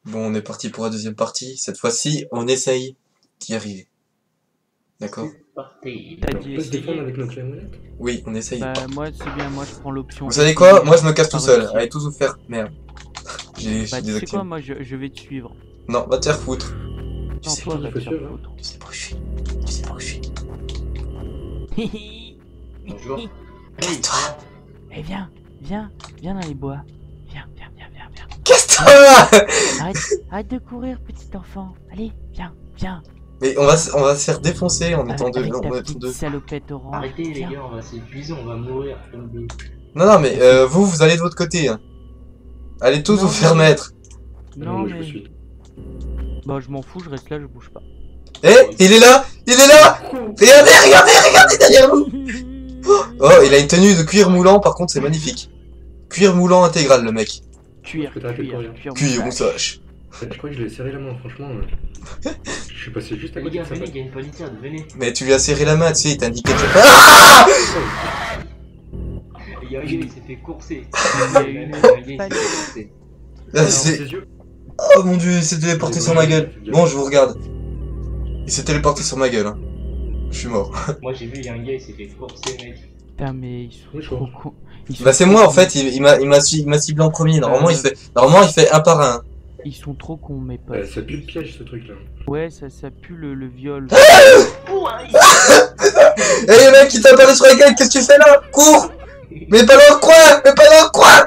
Bon, on est parti pour la deuxième partie. Cette fois-ci, on essaye d'y arriver. D'accord? C'est parti. T'as On dit peut se défendre essayer. avec notre clamolette. Oui, on essaye. Bah moi c'est bien, moi je prends l'option. Vous savez essayer, quoi? Moi, je me casse pas tout seul. réussir. Allez, tous vous faire... Merde. J'ai Bah tu sais désactivé. quoi, moi je vais te suivre. Non, va te faire foutre. Tu Non, sais, toi qui va faut te faire suivre, hein. foutre. tu sais pas où je suis. Tu sais pas où je suis. Bonjour. Casse-toi! Eh viens dans les bois. Viens. Casse-toi! Arrête de courir petit enfant. Allez, viens. Mais on va se faire défoncer en étant deux. Avec En ta étant petite deux. salopette orange. Arrêtez les Viens. gars, on va s'épuiser, on va mourir comme des... Non, mais vous allez de votre côté. Hein. Allez tous Non, vous faire mais- mettre. Non Moi, je me mais... suis. Bah je m'en fous, je reste là, je bouge pas. Eh, il est là! Il est là! Regardez derrière vous! Oh, il a une tenue de cuir moulant, par contre, c'est magnifique. Cuir moulant intégral, le mec. Cuir, Parce que t'as fait courir. Cuir, on sache. Je crois que je lui ai serré la main, franchement. Je suis passé juste à Les côté gars, de sa venez, patte. il y a une palissade, venez. Mais tu lui as serré la main, tu sais, il t'a indiqué de... Ah! Il y a un gars, il s'est fait courser. Il y a une Il s'est fait courser. Là, Alors, c'est... ses yeux. Oh mon dieu, il s'est téléporté sur ma gueule. Bon, je vous regarde. Il s'est téléporté sur ma gueule, hein. Je suis mort. Moi j'ai vu, il y a un gars, il s'est fait courser, mec. Putain mais ils sont Oui, je trop comprends. cons. Ils sont Bah c'est trop moi en cons. fait, il m'a ciblé en premier. Normalement il fait un par un. Ils sont trop cons mes potes. Ça pue le piège, ce truc là. Ouais, ça pue le viol. Eh les mecs, il t'a parlé sur la gueule, qu'est-ce que tu fais là? Cours! Mais pas dans le coin! Mais pas dans le coin!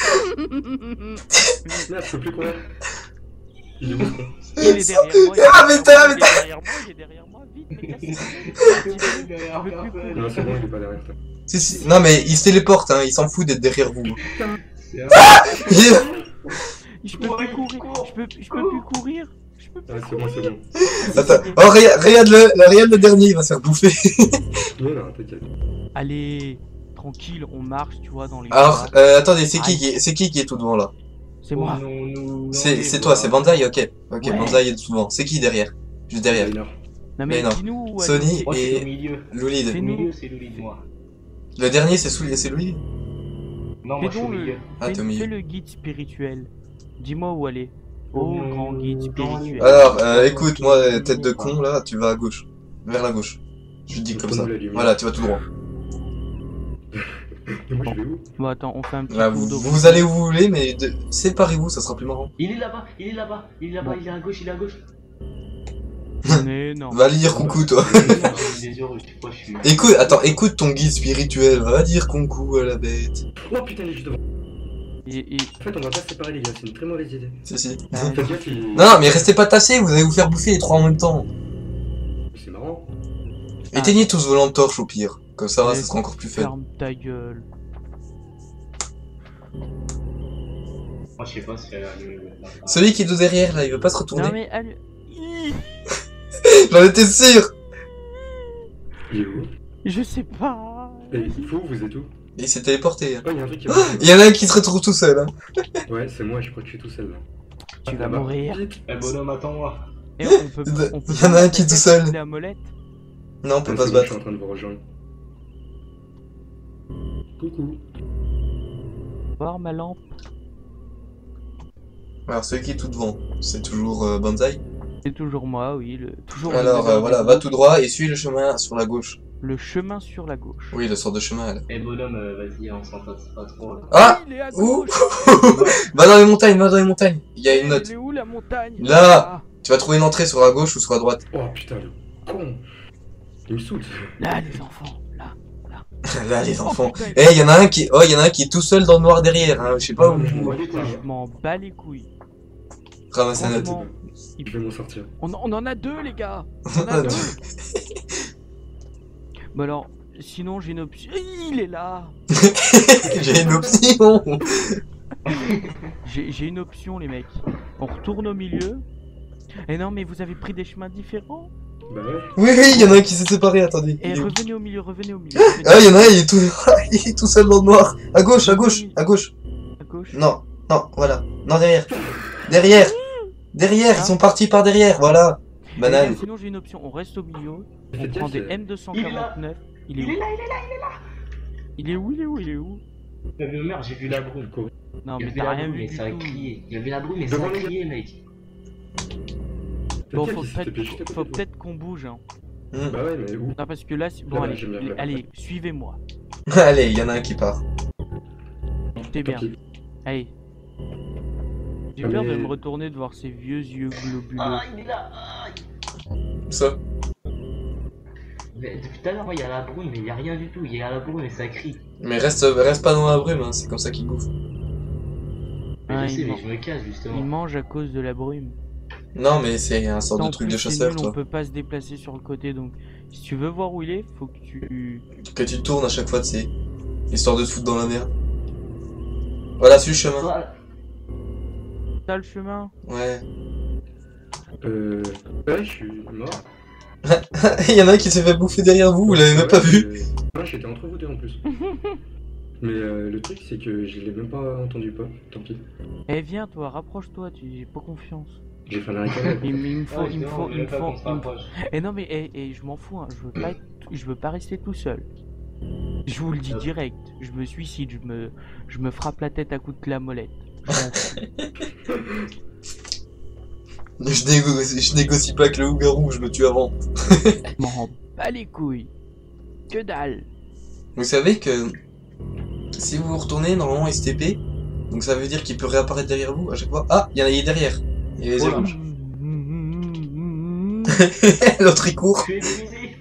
Merde, je peux plus courir. Il est où ce con? Il est derrière moi. Ah, mais t'as- Il est derrière moi, vite, me casse. Non, c'est bon, il est pas derrière toi. Si. Non mais il se téléporte, hein, il s'en fout d'être derrière vous. C'est un- Je peux plus courir. Je peux plus courir. Ah, c'est bon, c'est bon. Attends, oh regarde le dernier, il va se faire bouffer. Non, non, t'inquiète. Allez, tranquille, on marche, tu vois, dans les. Alors, bois. attendez, c'est qui est tout devant là? C'est moi. Oh, non, nous, C'est toi, c'est Banzai, ok. Ok, Ouais. Banzai est tout devant. C'est qui derrière? Juste derrière. Rainer. Non mais mais non. dis-nous. Sony Moi je suis au et milieu. Loulid. Au Fais-nous. milieu, c'est Loulid, moi. Le dernier c'est Loulid? Non, moi Fais je suis au donc milieu. Ah, t'es au milieu. fais le guide spirituel. Dis-moi où aller. Oh, Non, grand guide spirituel. Alors, écoute, moi, tête de con, là, tu vas à gauche. Vers la gauche. Je te dis comme ça. Tourne la lumière. Voilà, tu vas tout droit. Et moi, je vais où? Bon attends, on fait un petit Là, tour vous, de vous allez où vous voulez, mais séparez-vous, ça sera plus marrant. Il est là-bas, il est là-bas, il est là-bas, il est à gauche, il est à gauche. Mais non. Va lire coucou, toi. J'ai des yeux rouges, je sais pas, je suis. Écoute ton guide spirituel, va dire coucou à la bête. Oh putain, il est juste devant. Et En fait, on va pas se séparer, les gars, c'est une très mauvaise idée. Si. Ah, Faites gaffe, il... Non, mais restez pas tassés, vous allez vous faire bouffer les trois en même temps. C'est marrant. Éteignez tous vos lampes torches au pire. Comme ça, mais ça sera encore plus fun. ferme ta gueule. Moi je sais pas si elle a allumé. Celui qui est de derrière, là, il veut pas se retourner. Non mais allez. J'en étais sûr. Il est où? Je sais pas. Et vous êtes où? Il s'est téléporté. Hein. Oh, il y a un truc qui Il y en a un qui se retrouve tout seul. Hein. Ouais, c'est moi, je crois que je suis tout seul là. Tu vas Là-bas. mourir. Vite. Eh bonhomme, attends-moi. Et on peut Il y en a un qui est tout seul. La molette. Non, on peut Ah, pas c'est se bon, je suis battre. en train de vous rejoindre. Coucou. Voir ma lampe. Alors, celui qui est tout devant, c'est toujours Banzai. C'est toujours moi, oui. Toujours Alors, le- voilà, va tout droit et suis le chemin sur la gauche. Le chemin sur la gauche. Oui, le sort de chemin, là. Eh bonhomme, vas-y, on s'entasse pas trop là. Ah! Il est à Où? gauche. Va dans les montagnes, va dans les montagnes. Il y a une note. Elle est où la montagne? Là. Tu vas trouver une entrée sur la gauche ou sur la droite. Oh putain, le con. Il me saoule. Là, les enfants. Là. Là, les enfants. Oh, putain, Eh, il y en a un qui est tout seul dans le noir derrière, hein. Je sais pas où. je m'en bats les couilles. Ramasse la note. Franchement, Je vais m'en sortir. on en a deux, les gars. On en a deux. Bah alors, sinon j'ai une option. Il est là. J'ai une option. J'ai une option, les mecs. On retourne au milieu. Et non, mais vous avez pris des chemins différents. Bah ouais. Oui, il y en a un qui s'est séparé, attendez. Et Il est où revenez au milieu, revenez au milieu. Ah, il y en a un, il est tout seul dans le noir. À gauche, à gauche, à gauche. À gauche. Non, voilà. Non, derrière. Derrière, ils sont partis par derrière, voilà. Banane. Sinon j'ai une option, on reste au milieu, on Faites prend gaffe, des c'est- M249. Il est où? Il est là, Il est où? Il est où? Il a vu ma mère, j'ai vu la brume. Non, J'ai mais vu t'as la rien brume vu et du ça a tout. crié. Il a vu la brume et ça Devant a les crié, mec. Bon, Lequel, faut s'il te plaît, juste à peut-être côté de qu'on bouge, hein. Bah ouais, mais où? Non, parce que là, bon, Là-bas, allez, j'aime bien faire allez, suivez-moi. Allez, il y en a un qui part. C'est Tant bien. pis. Allez. J'ai Ah, peur de mais- me retourner de voir ces vieux yeux globuleux. Ah, il est là. Ça. Mais depuis tout à l'heure, il y a la brume, mais il y a rien du tout. Il y a la brume et ça crie. Mais reste pas dans la brume, hein. C'est comme ça qu'il bouffe. Mais Ah, je sais, il mais ment- je me casse Il justement. mange à cause de la brume. Non, mais c'est un sort En de truc plus, de c'est chasseur, nul, on toi. peut pas se déplacer sur le côté, donc si tu veux voir où il est, faut que tu... Que tu tournes à chaque fois, tu sais. Histoire de te foutre dans la merde. Voilà, suis le chemin. Voilà. T'as le chemin? Ouais. Ouais, je suis mort. Il y en a un qui s'est fait bouffer derrière vous, vous l'avez même pas vu. Ouais, j'étais entre vous deux en plus. Mais le truc, c'est que je l'ai même pas entendu pas. Tant pis. Eh viens toi, rapproche-toi, j'ai pas confiance. J'ai fait un arrêt. Il me faut, Ouais, il me justement, faut, je il me veux pas faut... qu'on se rapproche. Eh non mais je m'en fous, hein. Je veux pas rester tout seul. Je vous le dis direct, je me suicide, je me frappe la tête à coups de clamolette. Je m'en fous. Je négocie pas avec le loup-garou, je me tue avant. Je m'en rends pas les couilles. Que dalle. Vous savez que si vous vous retournez, normalement il se TP. Donc ça veut dire qu'il peut réapparaître derrière vous à chaque fois. Ah, il est derrière. Il y a les yeux Voilà. rouges. L'autre il court. Je suis épuisé.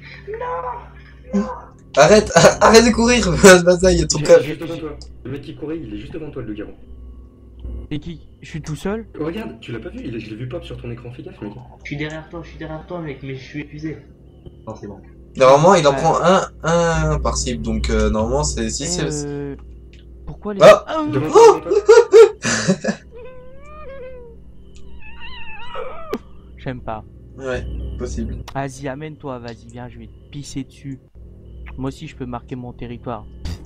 Arrête, arrête de courir. Vas-y, il y a ton Il est cage. juste devant toi. Le mec qui courait, il est juste devant toi, le garant. Et qui? Je suis tout seul? Regarde, tu l'as pas vu, je l'ai vu pop sur ton écran, fais gaffe, mec. Je suis derrière toi, mec, mais je suis épuisé. Non, c'est bon. Normalement, il en Ouais. prend un par cible. Donc normalement, c'est si c'est. Pourquoi les... Ah Devant toi, devant toi. J'aime pas. Ouais, possible. Vas-y, amène-toi, vas-y, viens, je vais te pisser dessus. Moi aussi, je peux marquer mon territoire.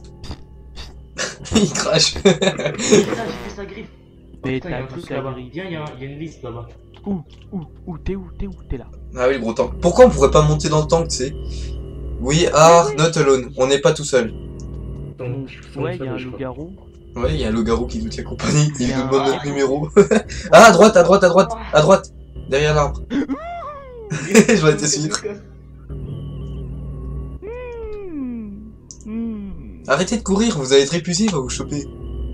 Il crache. Là, j'ai fait sa griffe. Mais Putain, il y a t'as un tout truc ça là-bas. griffe. Viens, il y a une liste là-bas. T'es là. Ah oui, le gros tank. Pourquoi on pourrait pas monter dans le tank, tu sais? We are not alone. On n'est pas tout seul. Attends, Ouais, il y a un je crois. loup-garou. Ouais, il y a un loup-garou qui nous tient compagnie. Il Il y a nous un- demande notre numéro. Ah, à droite, à droite, à droite, à droite. Derrière l'arbre. J'en étais sûr. Arrêtez de courir, vous allez être épuisé, il va vous choper.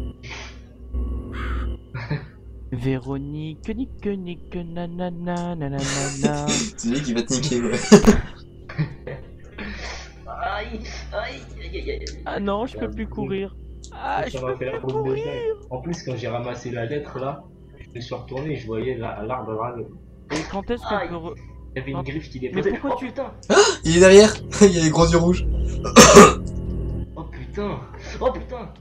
Véronique, nique, nanana, nanana. C'est lui qui va te niquer, ouais. Aïe, aïe, aïe, aïe, aïe. Ah non, je peux plus courir. Ah, je Ça m'a peux fait la plus boule de courir. taille. En plus, quand j'ai ramassé la lettre là, je me suis retourné et je voyais l'arbre là. Et quand est-ce Aïe. qu'on peut... Il y avait une griffe qui Mais déposait. pourquoi Oh tu- putain! Il est derrière. Il y a les gros yeux rouges. Oh putain! Oh putain!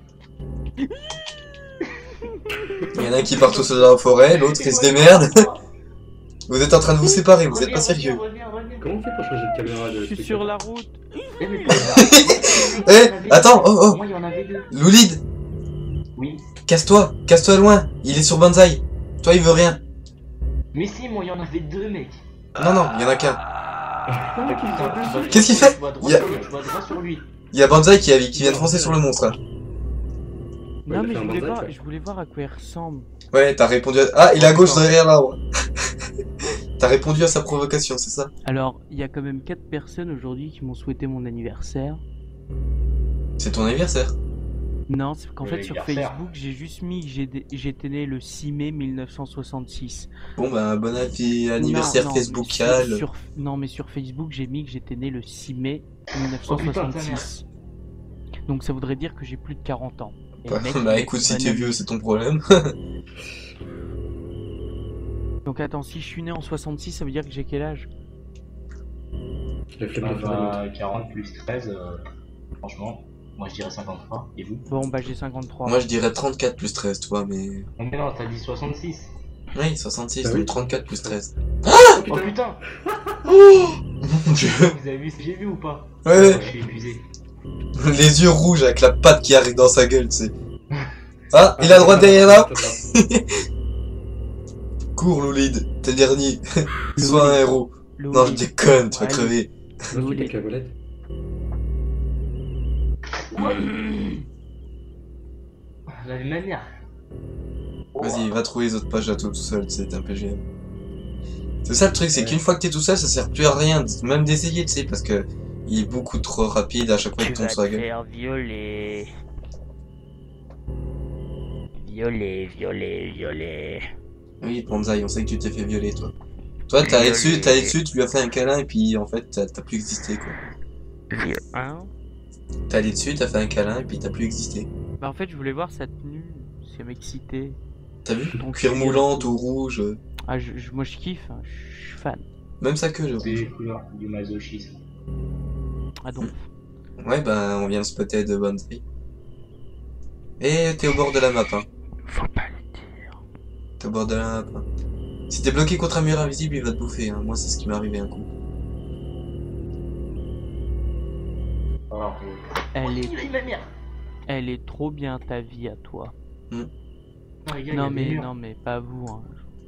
Il y en a un qui part tout seul dans la forêt, l'autre il se démerde. Vous êtes en train de vous séparer, vous êtes pas sérieux. Reviens. Comment on fait pour changer de caméra de Je suis sur la route. Eh, mais Eh, attends, oh, Moi, il y en avait deux. Loulid, Oui. casse-toi loin. Il est sur Banzai. Toi, il veut rien. Mais si, moi, il y en avait deux, mec. Non, non, il y en a qu'un. Ah, putain, Qu'est-ce qu'il fait? Tu vas droit Il y a- sur lui, tu vas droit sur lui. Il y a Banzai qui vient de foncer sur le monstre là. Non, mais il a fait un banzai, quoi. je voulais voir à quoi il ressemble. Ouais, t'as répondu à... Ah, il est à gauche derrière l'arbre. T'as répondu à sa provocation, c'est ça? Alors, il y a quand même 4 personnes aujourd'hui qui m'ont souhaité mon anniversaire. C'est ton anniversaire. Non, c'est qu'en fait sur Anniversaire. Facebook, j'ai juste mis que j'étais né le 6 mai 1966. Bon, bah, bon anniversaire Non, Facebookial. Non, mais sur Facebook, j'ai mis que j'étais né le 6 mai Oh, putain, 1966. Donc ça voudrait dire que j'ai plus de 40 ans. Et le mec, il Bah, m'a écoute, dit si bonne t'es année. vieux, c'est ton problème. Donc attends, si je suis né en 66, ça veut dire que j'ai quel âge? Il a fait de faire la note. 40 plus 13, franchement, moi je dirais 53. Et vous? Bon, bah j'ai 53. Moi, je dirais 34 plus 13, toi, mais... Oh, mais non, t'as dit 66. Oui, 66, Ah oui. donc 34 plus 13. Oh putain. putain! Mon dieu. Vous avez vu ce que j'ai vu ou pas? Ouais, ouais. Moi, je suis épuisé. Les yeux rouges avec la patte qui arrive dans sa gueule, tu sais. Ah, il a droit derrière là. Cours, Loulid, t'es le dernier. Sois un héros. Non, je déconne, tu vas Allez. crever. Non, c'est avec la volette. la même manière. Vas-y, va trouver les autres pages à toi tout seul, c'est un PGM. C'est ça le truc, c'est qu'une fois que t'es tout seul, ça sert plus à rien, même d'essayer, tu sais, parce que il est beaucoup trop rapide, à chaque fois Tu il tombe vas sur la te gueule. faire violer. Violer, violer, violer. Oui, Banzai, on sait que tu t'es fait violer, toi. Toi, t'es allé dessus, tu lui as fait un câlin, et puis en fait, t'as plus existé, quoi. Hein? T'es allé dessus, t'as fait un câlin, et puis t'as plus existé. Bah en fait, je voulais voir sa tenue. Ça m'excitait. T'as vu? Ton Cuir cuir. moulant, tout rouge, Ah, moi je kiffe, hein. Je suis fan. même sa queue, le C'est rouge. les couleurs du masochisme. Ah donc. Ouais, ben, on vient de spotter de Banzai. Et t'es au bord de la map, hein. Faut pas le dire. T'es au bord de la map, hein. Si t'es bloqué contre un mur invisible, il va te bouffer, hein. Moi, c'est ce qui m'est arrivé un coup. Alors, Elle est trop bien ta vie à toi. Non mais pas vous. Hein.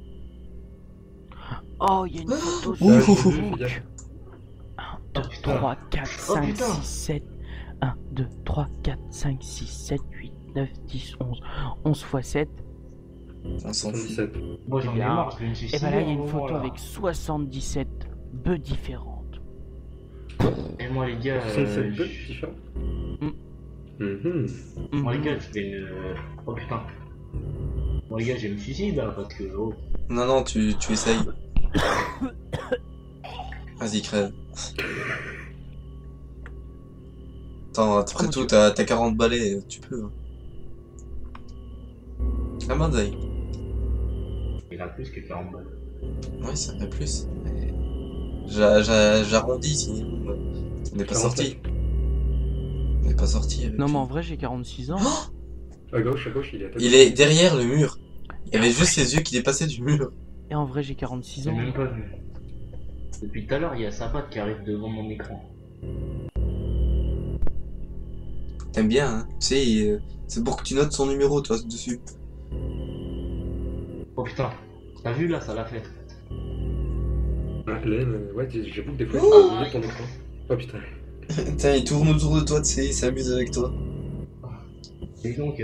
Oh, il y a une photo sur Ouh. Facebook. 1, 2, 3, 4, Oh, 5, putain. 6, 7. 1, 2, 3, 4, 5, 6, 7, 8, 9, 10, 11. 11 x 7. On s'en fout. 77. Moi j'en ai Bien. marre, je me suis Et bah là, il y a une moment, photo là. avec 77 bœufs différentes. Et moi les gars, 67 bœufs différents. moi les gars, je fais une... Oh putain. Moi les gars, je me suicide là, parce que... Oh. Non, non, tu essayes. Vas-y, crève. Attends, après mon tout, Dieu. t'as 40 balais, tu peux. Hein. Ah, Banzai. Il a plus que 40 balles. Ouais, ça fait plus. Mais j'arrondis, sinon on n'est pas 49. sorti. On n'est pas sorti avec Non mais lui. en vrai, j'ai 46 ans. À gauche, il est à ta Il est derrière le mur. Il y avait juste ses yeux qui dépassaient du mur. Et en vrai, j'ai 46 J'ai ans. même pas vu. Depuis tout à l'heure, il y a sa patte qui arrive devant mon écran. T'aimes bien, hein. Tu sais, c'est pour que tu notes son numéro, toi, dessus. Oh putain, t'as vu là, ça l'a fait. Ah, ouais, j'avoue que des fois, Oh. je ton écran. Oh putain. Putain, il tourne autour de toi, tu sais, il s'amuse avec toi. Et donc,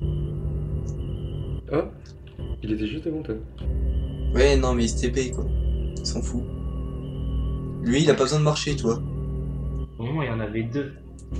Oh, il était juste devant toi. Ouais, non, mais il se TP, quoi. Il s'en fout. Lui, il a pas besoin de marcher, toi. au moment il y en avait deux.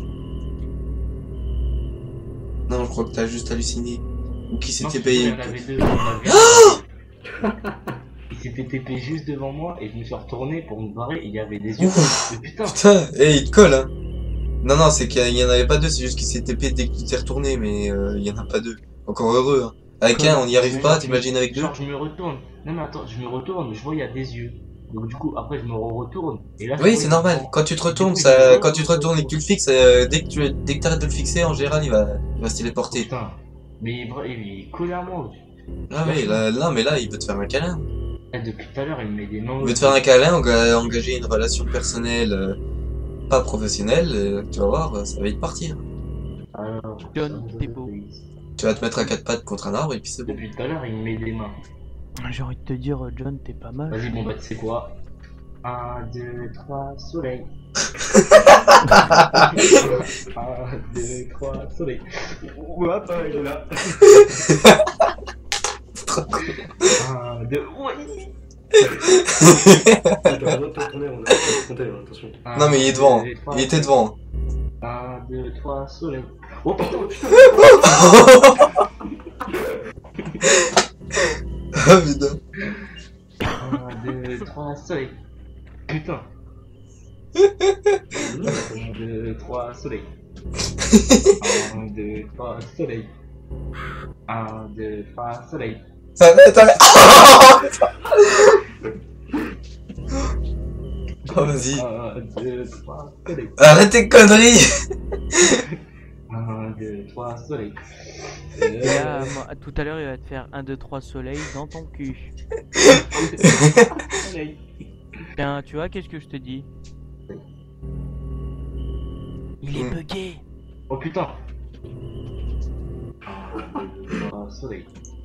Non, je crois que t'as juste halluciné. Ou qui s'est Non, TP. il y en avait deux. Il y en avait un. Il s'était TP juste devant moi et je me suis retourné pour me barrer et il y avait des yeux. Ouf. Mais putain, Putain, il te colle, hein. Non, non, c'est qu'il y en avait pas deux, c'est juste qu'il s'est TP dès que tu t'es retourné, mais il y en a pas deux. Encore heureux, hein. Avec un, on n'y arrive pas, t'imagines avec deux? genre je me retourne. Non mais attends, je me retourne, je vois il y a des yeux. Donc du coup après je me retourne et là. je Oui, vois, c'est il normal. prend- Quand tu te retournes, Du coup, ça, il quand tu te retournes et que tu le fixes, dès que t'arrêtes de le fixer, en général, il va se Oh, téléporter. putain. Mais il est collé à moi. Ah oui, là, non, mais là, il veut te faire un câlin. Eh, depuis tout à l'heure il me met des mains. Il veut te faire un câlin, engager une relation personnelle, pas professionnelle, tu vas voir, ça va vite partir. Alors, John, t'es beau. Tu vas te mettre à quatre pattes contre un arbre et puis c'est bon. Depuis tout à l'heure il me met des mains. J'ai envie de te dire, John, t'es pas mal. Vas-y bon bah tu sais quoi. 1, 2, 3, soleil. 1, 2, 3, soleil. Ouais, attends, il est là. Trop con. 1, 2, ouais. T'as le droit de te retourner, on a compté, hein, attention. Non, mais il est devant. Il était devant. 1, 2, 3, soleil. Oh putain, putain. Ah putain. 1, 2, 3, soleil. Putain. 1, 2, 3, soleil. 1, 2, 3, soleil. 1, 2, 3, soleil. Arrête. Oh, vas-y. 1, 2, 3, soleil. Arrête tes conneries. 1, 2, 3, soleil. Et là, tout à l'heure, il va te faire 1, 2, 3 soleil dans ton cul. Soleil. Tiens, tu vois, qu'est-ce que je te dis? Il est bugué. Oh putain. 1, 2, 3, soleil.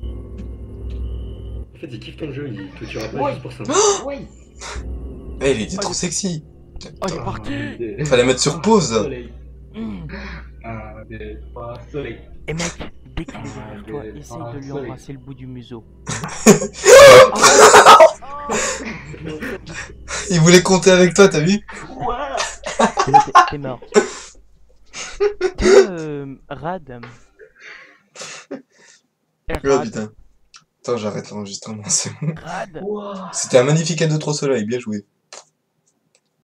En fait, il kiffe ton jeu, il te tuera pas Ouais. juste pour ça. Oui. Eh, il était trop sexy. Oh, il est parti. Fallait mettre sur pause. Soleil. Mmh. 1, 2, 3, soleil. Et mec, dès qu'il est derrière toi, essaye de lui embrasser le bout du museau. Il voulait compter avec toi, t'as vu? T'es mort. Rad. Oh putain. Attends, j'arrête l'enregistrement, c'est bon. Rad. C'était un magnifique A2-3 soleil, bien joué.